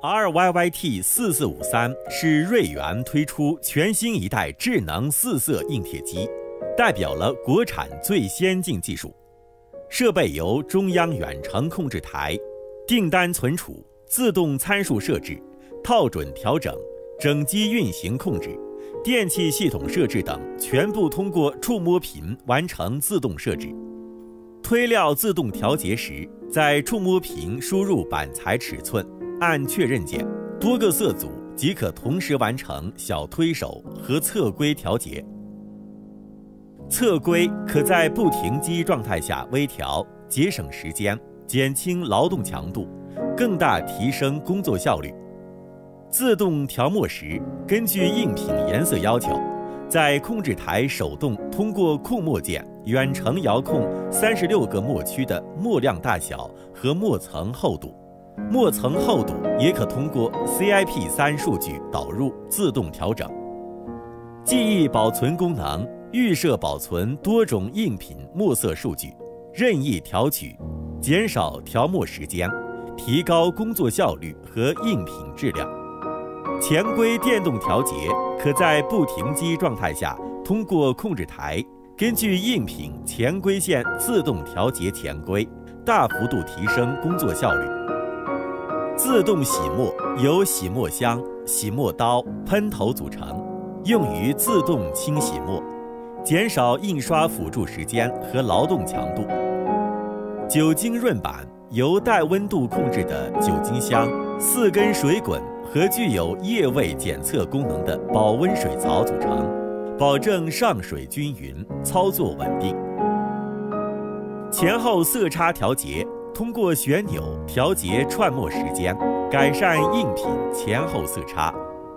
RYYT4453是瑞源推出全新一代智能4色印铁机，代表了国产最先进技术。设备由中央远程控制台、订单存储、自动参数设置、套准调整、整机运行控制、电气系统设置等全部通过触摸屏完成自动设置。推料自动调节时，在触摸屏输入板材尺寸，按确认键，多个色组即可同时完成小推手和侧规调节。侧规可在不停机状态下微调，节省时间，减轻劳动强度，更大提升工作效率。自动调墨时，根据印品颜色要求，在控制台手动通过控墨键远程遥控36个墨区的墨量大小和墨层厚度。墨层厚度也可通过 CIP3 数据导入自动调整。记忆保存功能预设保存多种印品墨色数据，任意调取，减少调墨时间，提高工作效率和印品质量。前规电动调节可在不停机状态下通过控制台根据印品前规线自动调节前规，大幅度提升工作效率。自动洗墨由洗墨箱、洗墨刀、喷头组成，用于自动清洗墨，减少印刷辅助时间和劳动强度。酒精润板由带温度控制的酒精箱、4根水滚和具有液位检测功能的保温水槽组成，保证上水均匀，操作稳定。前后色差调节通过旋钮调节串墨时间，改善印品前后色差。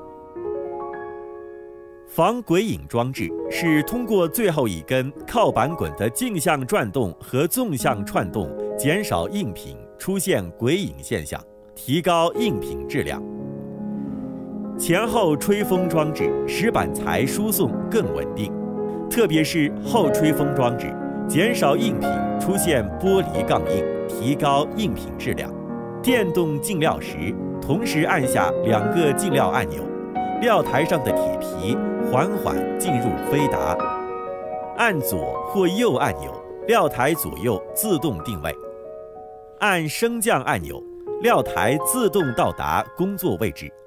防鬼影装置是通过最后一根靠板滚的径向转动和纵向串动，减少印品出现鬼影现象，提高印品质量。前后吹风装置使板材输送更稳定，特别是后吹风装置，减少印品出现剥离杠印，提高印品质量。电动进料时，同时按下2个进料按钮，料台上的铁皮缓缓进入飞达。按左或右按钮，料台左右自动定位。按升降按钮，料台自动到达工作位置。